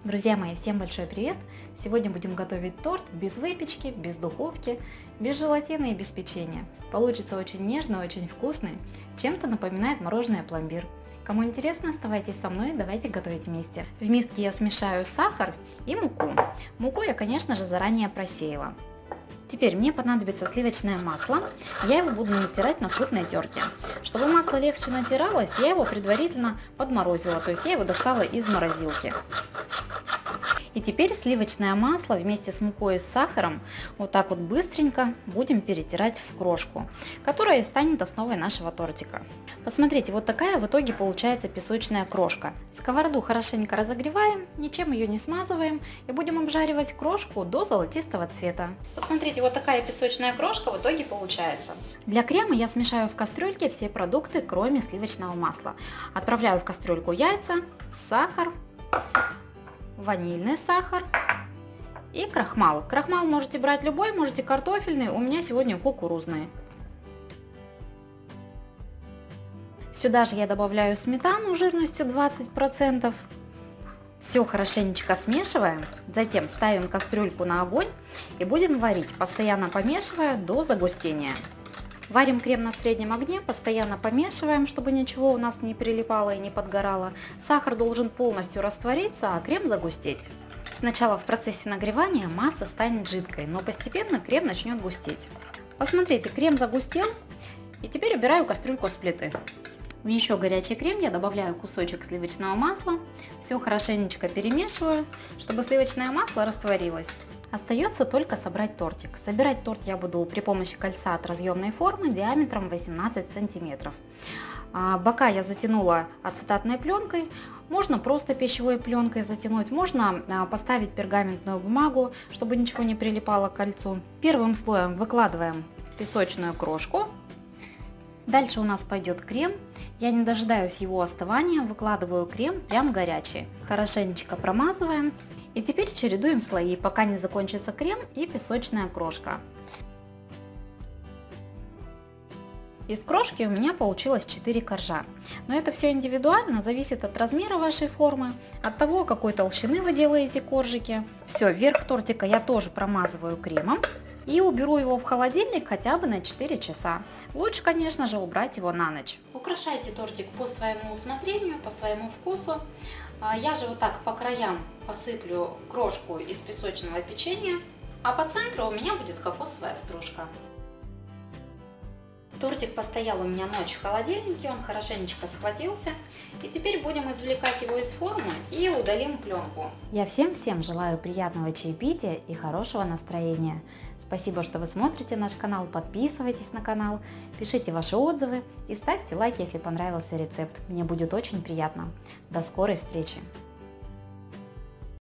Друзья мои, всем большой привет! Сегодня будем готовить торт без выпечки, без духовки, без желатина и без печенья. Получится очень нежный, очень вкусный, чем-то напоминает мороженое пломбир. Кому интересно, оставайтесь со мной, давайте готовить вместе. В миске я смешаю сахар и муку. Муку я, конечно же, заранее просеяла. Теперь мне понадобится сливочное масло, я его буду натирать на крупной терке. Чтобы масло легче натиралось, я его предварительно подморозила, то есть я его достала из морозилки. И теперь сливочное масло вместе с мукой и с сахаром вот так вот быстренько будем перетирать в крошку, которая и станет основой нашего тортика. Посмотрите, вот такая в итоге получается песочная крошка. Сковороду хорошенько разогреваем, ничем ее не смазываем и будем обжаривать крошку до золотистого цвета. Посмотрите, вот такая песочная крошка в итоге получается. Для крема я смешаю в кастрюльке все продукты, кроме сливочного масла. Отправляю в кастрюльку яйца, сахар, ванильный сахар и крахмал. Крахмал можете брать любой, можете картофельный, у меня сегодня кукурузный. Сюда же я добавляю сметану жирностью 20%. Все хорошенечко смешиваем, затем ставим кастрюльку на огонь и будем варить, постоянно помешивая до загустения. Варим крем на среднем огне, постоянно помешиваем, чтобы ничего у нас не прилипало и не подгорало. Сахар должен полностью раствориться, а крем загустеть. Сначала в процессе нагревания масса станет жидкой, но постепенно крем начнет густеть. Посмотрите, крем загустел, и теперь убираю кастрюльку с плиты. В еще горячий крем я добавляю кусочек сливочного масла, все хорошенечко перемешиваю, чтобы сливочное масло растворилось. Остается только собрать тортик. Собирать торт я буду при помощи кольца от разъемной формы диаметром 18 сантиметров. Бока я затянула ацетатной пленкой, можно просто пищевой пленкой затянуть, можно поставить пергаментную бумагу, чтобы ничего не прилипало к кольцу. Первым слоем выкладываем песочную крошку. Дальше у нас пойдет крем. Я не дожидаюсь его остывания, выкладываю крем прям горячий. Хорошенечко промазываем. И теперь чередуем слои, пока не закончится крем и песочная крошка. Из крошки у меня получилось 4 коржа. Но это все индивидуально, зависит от размера вашей формы, от того, какой толщины вы делаете коржики. Все, верх тортика я тоже промазываю кремом и уберу его в холодильник хотя бы на 4 часа. Лучше, конечно же, убрать его на ночь. Украшайте тортик по своему усмотрению, по своему вкусу. Я же вот так по краям посыплю крошку из песочного печенья, а по центру у меня будет кокосовая стружка. Тортик постоял у меня ночь в холодильнике, он хорошенечко схватился. И теперь будем извлекать его из формы и удалим пленку. Я всем желаю приятного чаепития и хорошего настроения. Спасибо, что вы смотрите наш канал, подписывайтесь на канал, пишите ваши отзывы и ставьте лайк, если понравился рецепт. Мне будет очень приятно. До скорой встречи!